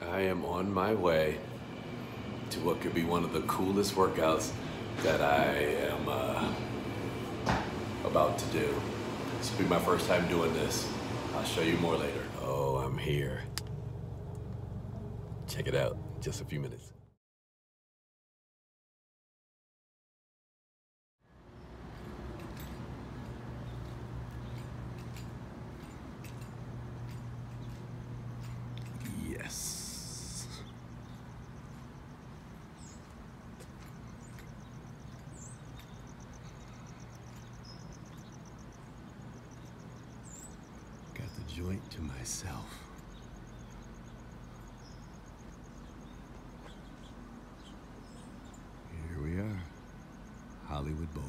I am on my way to what could be one of the coolest workouts that I am about to do. This will be my first time doing this. I'll show you more later. Oh, I'm here. Check it out, just a few minutes. Yes. Got the joint to myself. Here we are, Hollywood Bowl.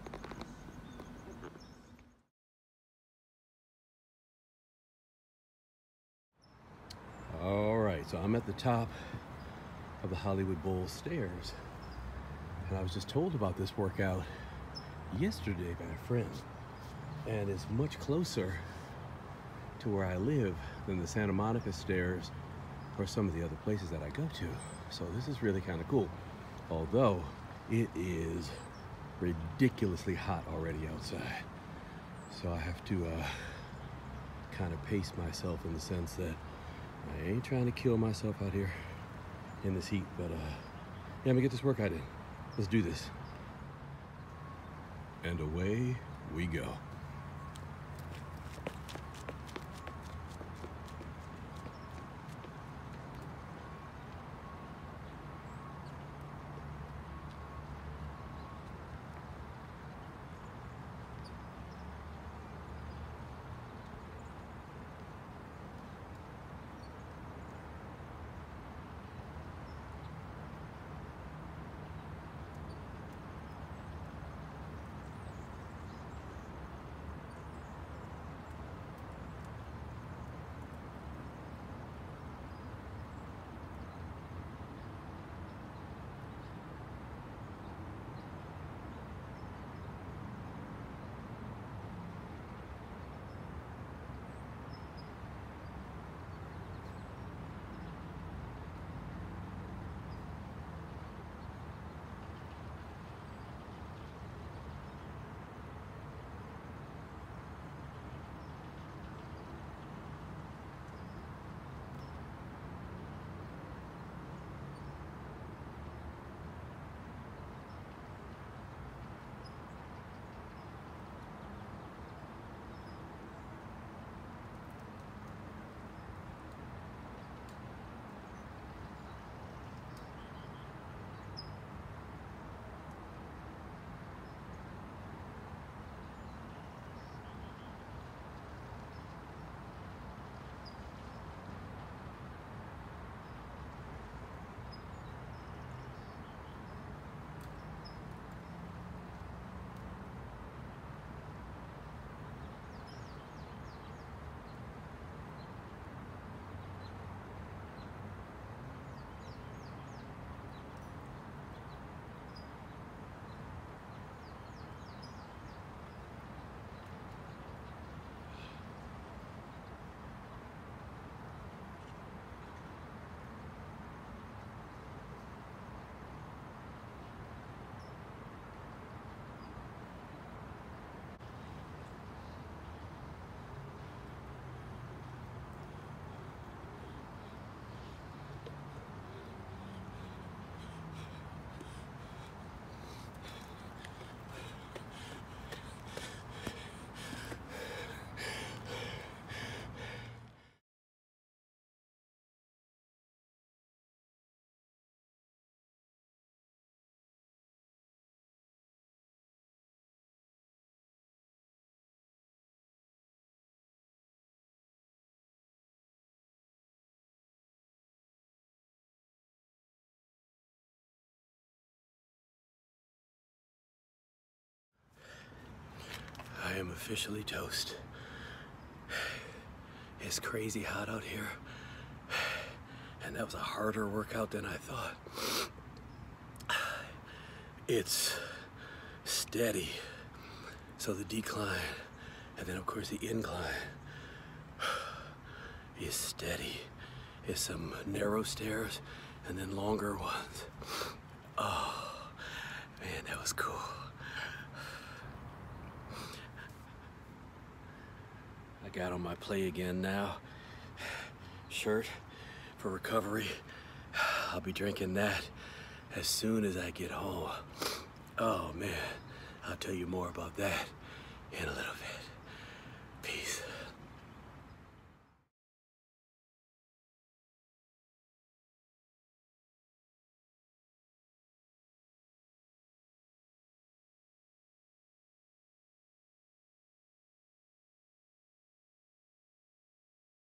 All right, so I'm at the top of the Hollywood Bowl stairs, and I was just told about this workout yesterday by a friend, and it's much closer to where I live than the Santa Monica stairs or some of the other places that I go to. So this is really kind of cool, although it is ridiculously hot already outside. So I have to kind of pace myself in the sense that I ain't trying to kill myself out here in this heat, but yeah, I'm gonna get this workout in. Let's do this. And away we go. I am officially toast. It's crazy hot out here, and that was a harder workout than I thought. It's steady, so the decline, and then of course the incline is steady, is some narrow stairs and then longer ones. Oh, man, that was cool. I got on my play again now. Shirt for recovery. I'll be drinking that as soon as I get home. Oh man, I'll tell you more about that in a little bit.